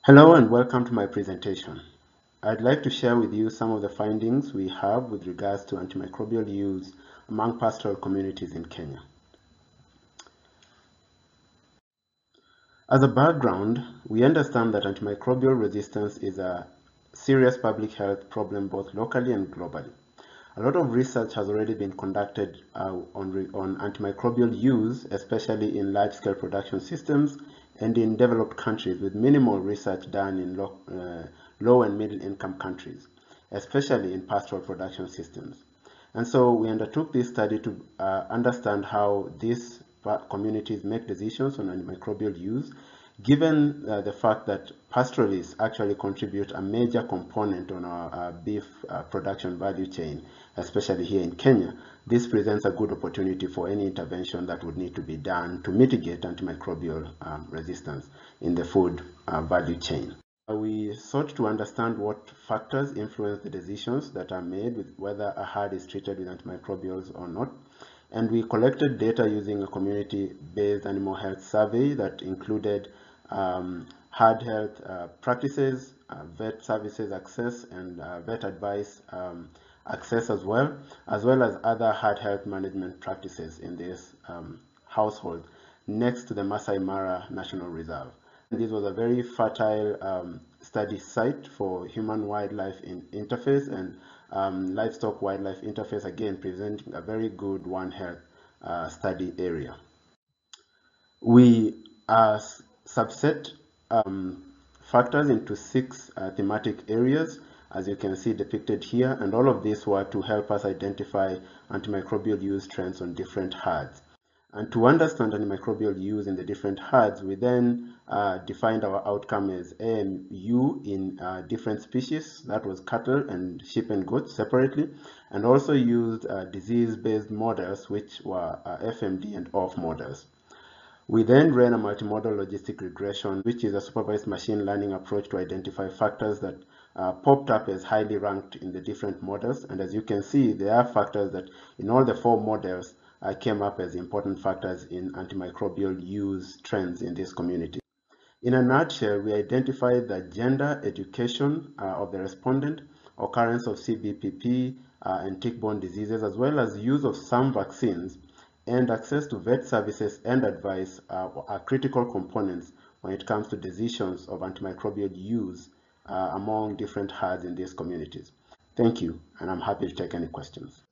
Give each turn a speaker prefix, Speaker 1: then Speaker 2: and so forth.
Speaker 1: Hello and welcome to my presentation. I'd like to share with you some of the findings we have with regards to antimicrobial use among pastoral communities in Kenya. As a background, we understand that antimicrobial resistance is a serious public health problem both locally and globally. A lot of research has already been conducted on antimicrobial use, especially in large-scale production systems and in developed countries, with minimal research done in low and middle-income countries, especially in pastoral production systems. And so we undertook this study to understand how these communities make decisions on antimicrobial use, given the fact that pastoralists actually contribute a major component on our beef production value chain, especially here in Kenya. This presents a good opportunity for any intervention that would need to be done to mitigate antimicrobial resistance in the food value chain. We sought to understand what factors influence the decisions that are made with whether a herd is treated with antimicrobials or not. And we collected data using a community-based animal health survey that included herd health practices, vet services access, and vet advice access as well as other herd health management practices in this household next to the Masai Mara National Reserve. This was a very fertile study site for human-wildlife interface and livestock-wildlife interface, again presenting a very good One Health study area. We subset factors into 6 thematic areas, as you can see depicted here, and all of these were to help us identify antimicrobial use trends on different herds. And to understand antimicrobial use in the different herds, we then defined our outcome as AMU in different species, that was cattle and sheep and goats separately, and also used disease-based models, which were FMD and OFF models. We then ran a multimodal logistic regression, which is a supervised machine learning approach to identify factors that popped up as highly ranked in the different models. And as you can see, there are factors that in all the 4 models came up as important factors in antimicrobial use trends in this community. In a nutshell, we identified the gender, education of the respondent, occurrence of CBPP and tick-borne diseases, as well as use of some vaccines, and access to vet services and advice are critical components when it comes to decisions of antimicrobial use among different herds in these communities. Thank you, and I'm happy to take any questions.